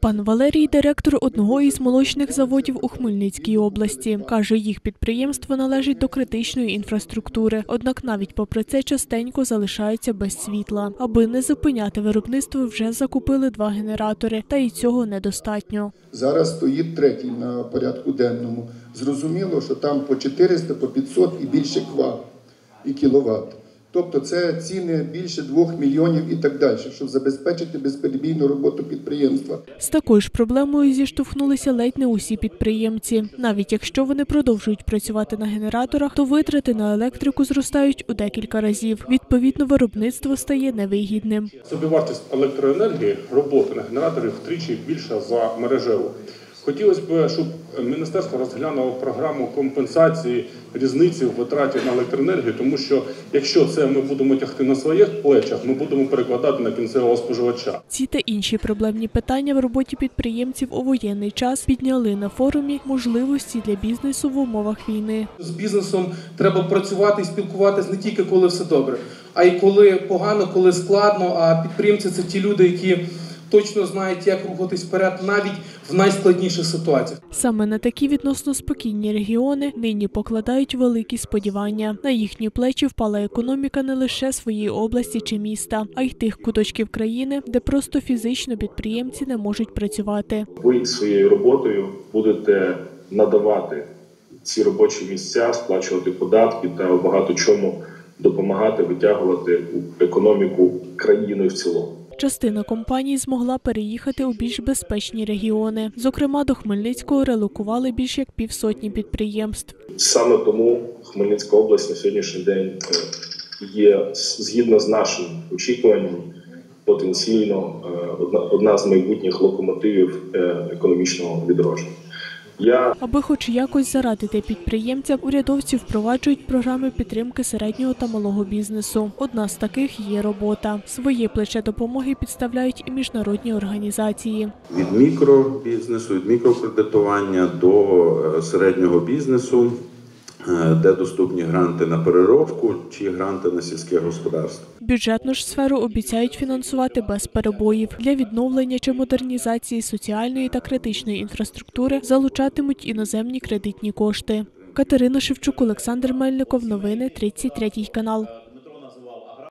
Пан Валерій – директор одного із молочних заводів у Хмельницькій області. Каже, їх підприємство належить до критичної інфраструктури. Однак навіть попри це частенько залишаються без світла. Аби не зупиняти виробництво, вже закупили 2 генератори. Та й цього недостатньо. Зараз стоїть третій на порядку денному. Зрозуміло, що там по 400, по 500 і більше кВт і кіловат. Тобто це ціни більше 2 мільйонів і так далі, щоб забезпечити безперебійну роботу підприємства. З такою ж проблемою зіштовхнулися ледь не усі підприємці. Навіть якщо вони продовжують працювати на генераторах, то витрати на електрику зростають у декілька разів. Відповідно, виробництво стає невигідним. Собівартість електроенергії, роботи на генераторі втричі більша за мережеву. Хотілося б, щоб міністерство розглянуло програму компенсації різниці в витраті на електроенергію, тому що якщо це ми будемо тягти на своїх плечах, ми будемо перекладати на кінцевого споживача. Ці та інші проблемні питання в роботі підприємців у воєнний час підняли на форумі можливості для бізнесу в умовах війни. З бізнесом треба працювати і спілкуватись не тільки коли все добре, а й коли погано, коли складно, а підприємці – це ті люди, які точно знають, як рухатись вперед навіть в найскладніших ситуаціях. Саме на такі відносно спокійні регіони нині покладають великі сподівання. На їхні плечі впала економіка не лише своєї області чи міста, а й тих куточків країни, де просто фізично підприємці не можуть працювати. Ви своєю роботою будете надавати ці робочі місця, сплачувати податки та у багато чому допомагати витягувати економіку країни в цілому. Частина компаній змогла переїхати у більш безпечні регіони. Зокрема, до Хмельницького релокували більш як 500 підприємств. Саме тому Хмельницька область на сьогоднішній день є, згідно з нашим очікуванням, потенційно одна з майбутніх локомотивів економічного відродження. Аби хоч якось зарадити підприємцям, урядовці впроваджують програми підтримки середнього та малого бізнесу. Одна з таких є робота. Своє плече допомоги підставляють і міжнародні організації. Від мікробізнесу, від мікрокредитування до середнього бізнесу, де доступні гранти на переробку чи гранти на сільське господарство. Бюджетну ж сферу обіцяють фінансувати без перебоїв. Для відновлення чи модернізації соціальної та критичної інфраструктури залучатимуть іноземні кредитні кошти. Катерина Шевчук, Олександр Мельников. Новини 33 канал.